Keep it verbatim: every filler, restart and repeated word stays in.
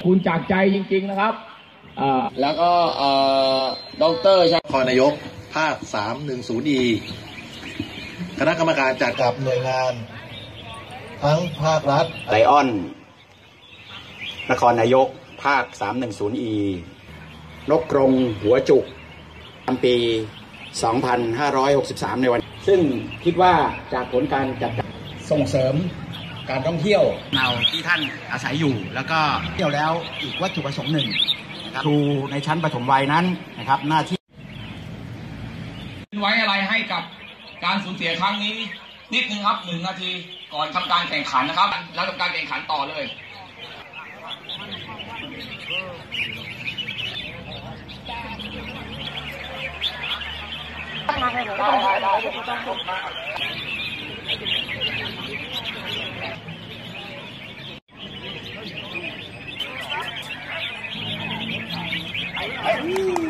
คุณจากใจจริงๆนะครับแล้วก็ดร.ชัยนครนายกภาคสามหนึ่งศูนย์ อี คณะกรรมการจัดกับหน่วยงานทั้งภาครัฐไลออนนครนายกภาคสามหนึ่งศูนย์ อี นกกรงหัวจุกประจำปีสองพันห้าร้อยหกสิบสามในวันซึ่งคิดว่าจากผลการจัดส่งเสริมการท่องเที่ยวเนาที่ท่านอาศัยอยู่แล้วก็เที่ยวแล้วอีกวัตถุประสงค์หนึ่งครูในชั้นประถมวัยนั้นนะครับหน้าที่ไว้อะไรให้กับการสูญเสียครั้งนี้นิดนึงครับหนึ่งนาทีก่อนทำการแข่งขันนะครับแล้วทำการแข่งขันต่อเลย Hey!